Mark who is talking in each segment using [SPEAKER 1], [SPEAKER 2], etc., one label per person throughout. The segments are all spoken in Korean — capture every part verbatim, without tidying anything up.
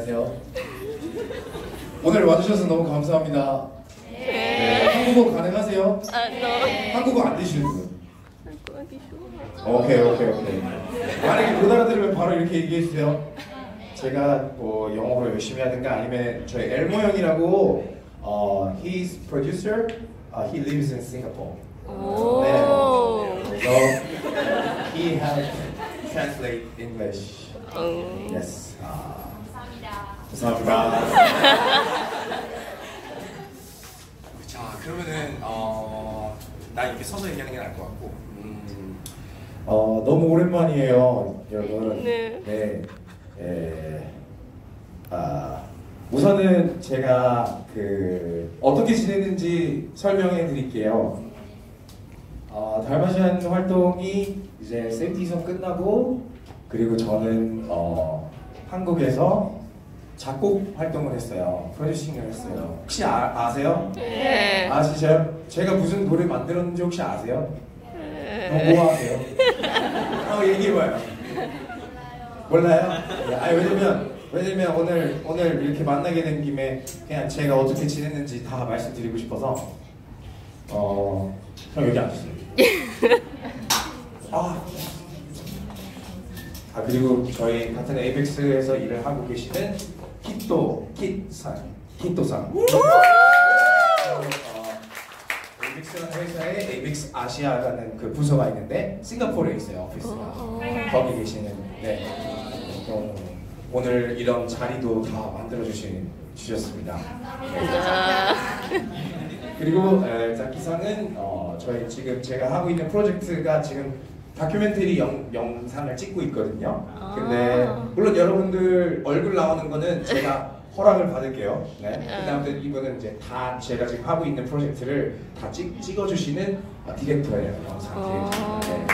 [SPEAKER 1] 안녕하세요. 오늘 와주셔서 너무 감사합니다.
[SPEAKER 2] 네.
[SPEAKER 1] 네, 한국어 가능하세요?
[SPEAKER 2] 아, 너.
[SPEAKER 1] 한국어 안 되시는 분?
[SPEAKER 2] 한국어 하기 싫어.
[SPEAKER 1] 오케이 오케이 오케이. 만약에 못 알아들으면 바로 이렇게 얘기해 주세요. 제가 뭐 영어로 열심히 하든가 아니면 저희 엘모 형이라고 어, he's producer, uh, he lives in Singapore.
[SPEAKER 2] 오.
[SPEAKER 1] 네. 그래서 he has translate English.
[SPEAKER 2] 음.
[SPEAKER 1] Yes. 아,
[SPEAKER 3] 감사합니다.
[SPEAKER 1] 감사합니다.
[SPEAKER 3] 자, 그러면은 어, 나 이렇게 서서 얘기하는 게 나을 것 같고. 음,
[SPEAKER 1] 어, 너무 오랜만이에요, 여러분.
[SPEAKER 2] 네.
[SPEAKER 1] 네. 예. 아, 우선은 제가 그 어떻게 지냈는지 설명해 드릴게요. 어, 달마시안 활동이 이제 세븐티선 끝나고 그리고 저는 어, 한국에서 작곡 활동을 했어요. 프로듀싱을 했어요. 혹시 아, 아세요?
[SPEAKER 2] 네.
[SPEAKER 1] 아시죠? 제가 무슨 노래 만들었는지 혹시 아세요?
[SPEAKER 2] 네.
[SPEAKER 1] 뭐 하세요? 한번 얘기해봐요. 몰라요? 아 왜냐면 왜냐면 오늘 오늘 이렇게 만나게 된 김에 그냥 제가 어떻게 지냈는지 다 말씀드리고 싶어서 어, 형 여기 앉으세요. 아, 아 그리고 저희 같은 에이벡스에서 일을 하고 계시는 키토 키산 키토상. 에이벡스라는 회사에 에이벡스 아시아라는 그 부서가 있는데 싱가포르에 있어요 오피스가. 거기 계시는 네. 어, 오늘 이런 자리도 다 만들어 주신 주셨습니다. 네. 그리고 에, 자키상은 어, 저희 지금 제가 하고 있는 프로젝트가 지금 다큐멘터리 영, 영상을 찍고 있거든요. 근데 물론 여러분들 얼굴 나오는 거는 제가 허락을 받을게요. 네. 그다음에 이분은 이제 다 제가 지금 하고 있는 프로젝트를 다 찍, 찍어주시는 어, 디렉터예요. 영상 디렉터. 네.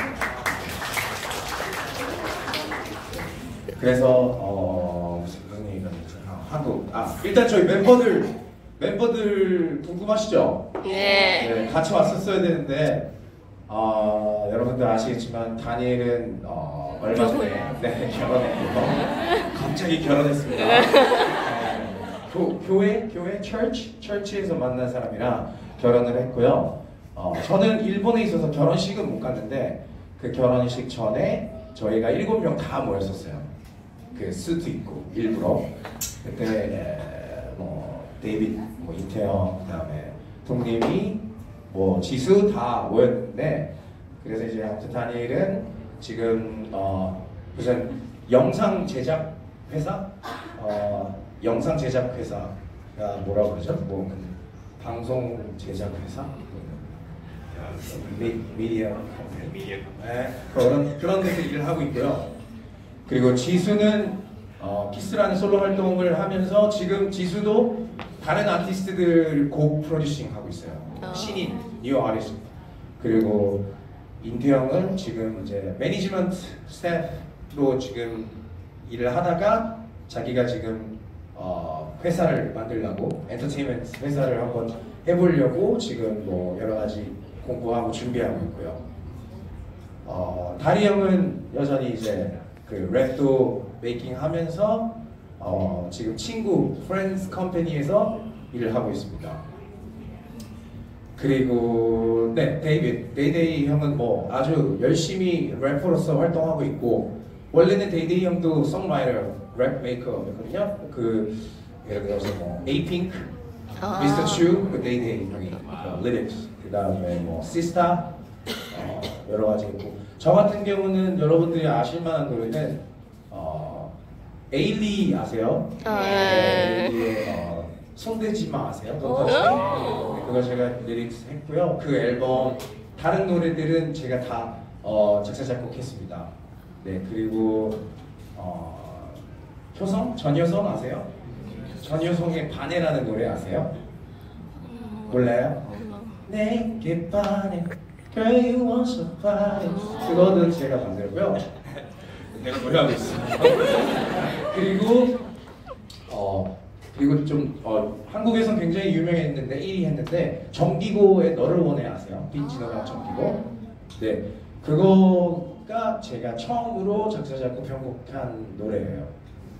[SPEAKER 1] 그래서 어, 무슨 얘기가 있지? 아, 한국. 아 일단 저희 멤버들 멤버들 궁금하시죠?
[SPEAKER 2] 네.
[SPEAKER 1] 네, 같이 왔었어야 되는데 어, 여러분들 아시겠지만 다니엘은 어, 얼마 전에 네, 결혼했고 갑자기 결혼했습니다. 네, 교, 교회? 교회? 철치? 철치에서 만난 사람이랑 결혼을 했고요. 어, 저는 일본에 있어서 결혼식은 못 갔는데 그 결혼식 전에 저희가 일곱 명 다 모였었어요. 그 수트 입고 일부러 그때 에, 뭐 데이빗, 뭐 이태영, 그다음에 동님이 뭐 지수 다 모였는데 그래서 이제 아무튼 다니엘은 지금 어 무슨 영상 제작 회사 어 영상 제작 회사가 뭐라고 그러죠? 뭐 방송 제작 회사 미, 미디어
[SPEAKER 3] 미디어.
[SPEAKER 1] 네, 그런 그런 데서 일을 하고 있고요. 그리고 지수는 어, 키스라는 솔로 활동을 하면서 지금 지수도 다른 아티스트들 곡 프로듀싱 하고 있어요.
[SPEAKER 2] 어.
[SPEAKER 1] 신인, 뉴 아티스트. 그리고 인태영은 지금 이제 매니지먼트 스태프로 지금 일을 하다가 자기가 지금 어, 회사를 만들려고 엔터테인먼트 회사를 한번 해보려고 지금 뭐 여러 가지 공부하고 준비하고 있고요. 어, 다리 형은 여전히 이제 그 랩도 메이킹 하면서 어, 지금 친구 프렌즈 컴퍼니에서 일을 하고 있습니다. 그리고 네 데이빗 데이데이 형은 뭐 아주 열심히 래퍼로서 활동하고 있고 원래는 데이데이 형도 송라이터 랩 메이커였거든요. 그 예를 들어서 뭐 에이핑크, 미스터 츄, 그 데이데이 형이 어, 리릭스 그 다음에 뭐 시스타 어, 여러 가지 있고 저 같은 경우는 여러분들이 아실만한 노래는 어, 에일리 아세요?
[SPEAKER 2] 아,
[SPEAKER 1] 네, 에일리의 어, 손대지마 아세요?
[SPEAKER 2] 오.
[SPEAKER 1] 네, 그거 제가 리릭스 했고요. 그 앨범 다른 노래들은 제가 다 어, 작사 작곡했습니다. 네 그리고 어, 효성? 전효성 아세요? 전효성의 반해라는 노래 아세요? 몰라요? 내게 반해 Girl you want somebody 그거는 제가 만들고요. 내가 노래하고 있어요. 그리고 어 그리고 좀 어, 한국에선 굉장히 유명했는데 일 위 했는데 정기고의 너를 원해 아세요? 빈지노가 정기고 네 그거가 제가 처음으로 작사 작곡 편곡한 노래예요.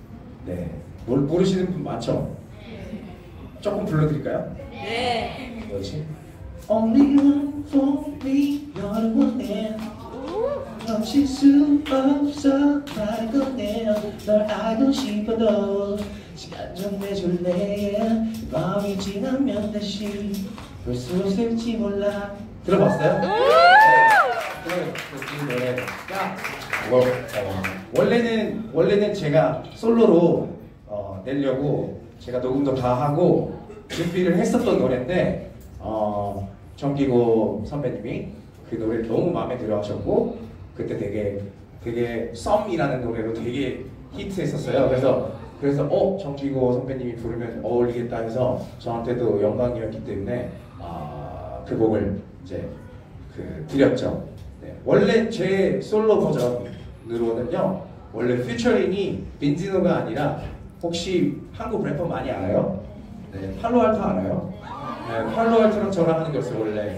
[SPEAKER 1] 네, 뭘 모르시는 분 많죠? 조금 불러드릴까요?
[SPEAKER 2] 네.
[SPEAKER 1] 뭐지? Only one for me, you're 원해. 멈출 수 없어, 날 꺼내요. 널 알고 싶어도 시간 좀 내줄래. 밤이 지나면 다시 볼 수 없을지 몰라. 들어봤어요? 네. 이 노래가 뭐, 어, 원래는 원래는 제가 솔로로 어, 내려고 제가 녹음도 다 하고 준비를 했었던 노래인데 어, 정기고 선배님이 그 노래를 너무 마음에 들어 하셨고 그때 되게 되게 썸이라는 노래로 되게 히트했었어요. 그래서 그래서 어 정기고 선배님이 부르면 어울리겠다 해서 저한테도 영광이었기 때문에 아, 그 곡을 이제 그 드렸죠. 네. 원래 제 솔로 버전으로는요 원래 피처링이 빈지노가 아니라 혹시 한국 래퍼 많이 알아요? 네, 팔로알토 알아요? 네, 팔로알토랑 저랑 하는 거였어요 원래.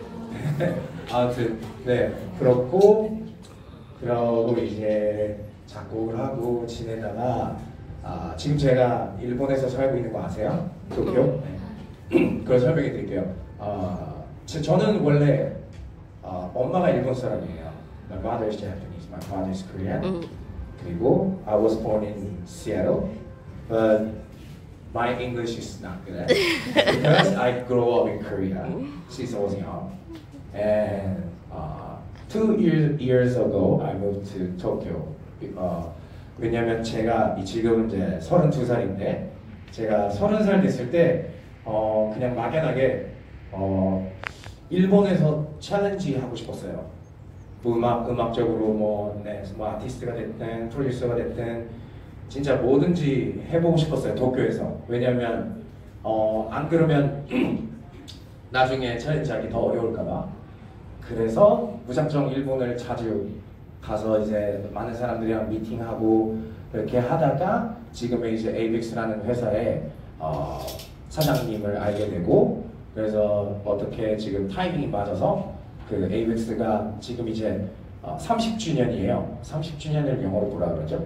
[SPEAKER 1] 아무튼 네 그렇고 그러고 이제 작곡을 하고 지내다가 아, 지금 제가 일본에서 살고 있는 거 아세요? 도쿄? 네. 그걸 설명해 드릴게요. 아, 제, 저는 원래 아, 엄마가 일본 사람이에요. My mother is Japanese, my father is Korean.
[SPEAKER 2] 음.
[SPEAKER 1] 그리고 I was born in Seattle, but my English is not good because I grew up in Korea since I was young. And uh, two years years ago, I moved to Tokyo. Uh, 왜냐면 제가 이 지금 이제 서른두 살인데 제가 서른 살 됐을 때 어, 그냥 막연하게 어, 일본에서 챌린지 하고 싶었어요. 뭐 음악 음악적으로 뭐, 네, 뭐 아티스트가 됐든 프로듀서가 됐든 진짜 뭐든지 해보고 싶었어요. 도쿄에서. 왜냐면 어, 안 그러면 나중에 챌린지하기 더 어려울까봐. 그래서 무작정 일본을 자주 가서 이제 많은 사람들이랑 미팅하고 이렇게 하다가 지금의 이제 에이빅스라는 회사에 어, 사장님을 알게 되고 그래서 어떻게 지금 타이밍이 맞아서 그 에이빅스가 지금 이제 어, 삼십 주년이에요. 삼십 주년을 영어로 뭐라 그러죠?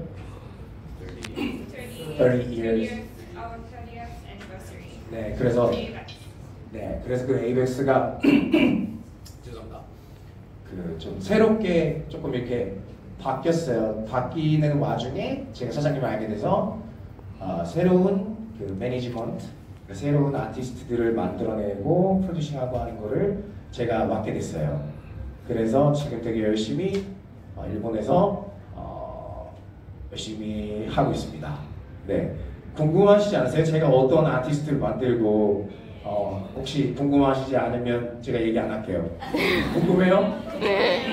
[SPEAKER 1] thirty years.
[SPEAKER 4] Our thirtieth anniversary.
[SPEAKER 1] 네, 그래서 네, 그래서 그 에이빅스가 죄송합니다. 그 좀 새롭게 조금 이렇게 바뀌었어요. 바뀌는 와중에 제가 사장님을 알게 돼서 어, 새로운 그 매니지먼트, 그 새로운 아티스트들을 만들어내고 프로듀싱하고 하는 거를 제가 맡게 됐어요. 그래서 지금 되게 열심히 어, 일본에서 어, 열심히 하고 있습니다. 네, 궁금하시지 않으세요? 제가 어떤 아티스트를 만들고 어, 혹시 궁금하시지 않으면 제가 얘기 안 할게요. 궁금해요?
[SPEAKER 2] 네.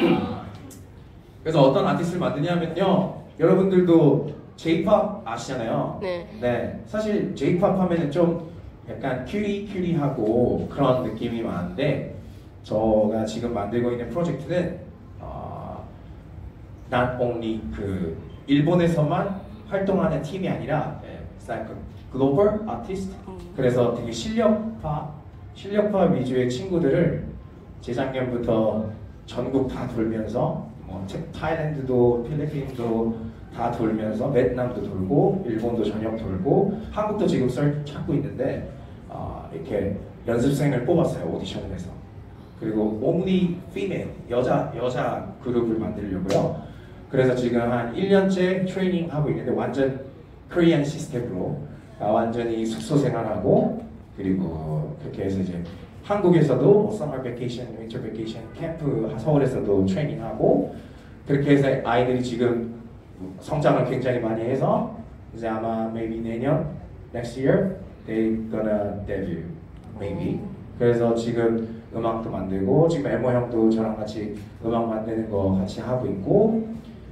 [SPEAKER 1] 그래서 어떤 아티스트를 만드냐면요, 여러분들도 J-팝 아시잖아요.
[SPEAKER 2] 네.
[SPEAKER 1] 네, 사실 J-팝 하면은 좀 약간 큐리 큐리하고 그런 느낌이 많은데 제가 지금 만들고 있는 프로젝트는 어, not only 그 일본에서만 활동하는 팀이 아니라 it's like a global artist. 그래서 되게 실력파, 실력파 위주의 친구들을 재작년부터 전국 다 돌면서 뭐 타일랜드도 필리핀도 다 돌면서 베트남도 돌고 일본도 전역 돌고 한국도 지금 썰 찾고 있는데 어, 이렇게 연습생을 뽑았어요. 오디션을 해서. 그리고 only female, 여자, 여자 그룹을 만들려고요. 그래서 지금 한 일 년째 트레이닝 하고 있는데 완전 코리안 시스템으로 아, 완전히 숙소 생활하고 그리고 그렇게 해서 이제 한국에서도 뭐 서머 베케이션, 윈터 베케이션 캠프 서울에서도 트레이닝하고 그렇게 해서 아이들이 지금 성장을 굉장히 많이 해서 이제 아마 maybe 내년 next year they gonna debut maybe. 그래서 지금 음악도 만들고 지금 에모 형도 저랑 같이 음악 만드는 거 같이 하고 있고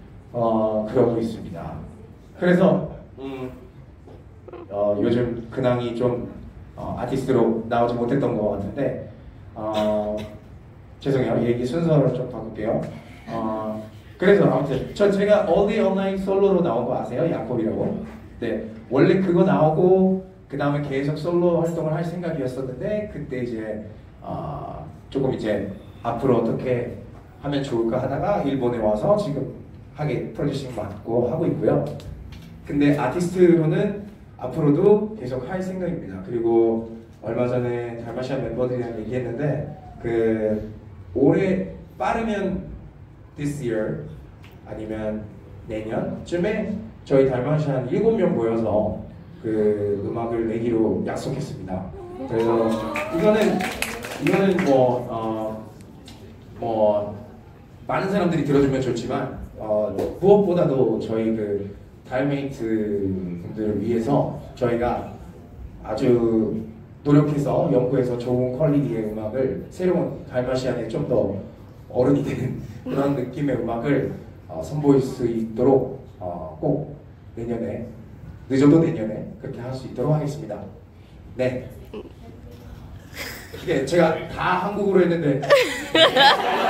[SPEAKER 1] 어 그러고 있습니다. 그래서 음, 어, 요즘 근황이 좀 어, 아티스트로 나오지 못했던 것 같은데 어, 죄송해요. 얘기 순서를 좀 바꿀게요. 어, 그래서 아무튼 저 제가 어디 온라인 솔로로 나온 거 아세요? 야콥이라고. 네, 원래 그거 나오고 그 다음에 계속 솔로 활동을 할 생각이었었는데 그때 이제 어, 조금 이제 앞으로 어떻게 하면 좋을까 하다가 일본에 와서 지금 하게 프로듀싱 맡고 하고 있고요. 근데 아티스트로는 앞으로도 계속 할 생각입니다. 그리고 얼마 전에 달마시안 멤버들이랑 얘기했는데 그 올해 빠르면 this year 아니면 내년쯤에 저희 달마시안 일곱 명 모여서 그 음악을 내기로 약속했습니다. 그래서 이거는 이거는 뭐 어, 뭐 많은 사람들이 들어주면 좋지만 어, 무엇보다도 저희 그 달메이트 분들을 위해서 저희가 아주 노력해서 연구해서 좋은 퀄리티의 음악을 새로운 달마시안에 좀 더 어른이 된 그런 느낌의 음악을 어, 선보일 수 있도록 어, 꼭 내년에 늦어도 내년에 그렇게 할 수 있도록 하겠습니다. 네. 이게 제가 다 한국어로 했는데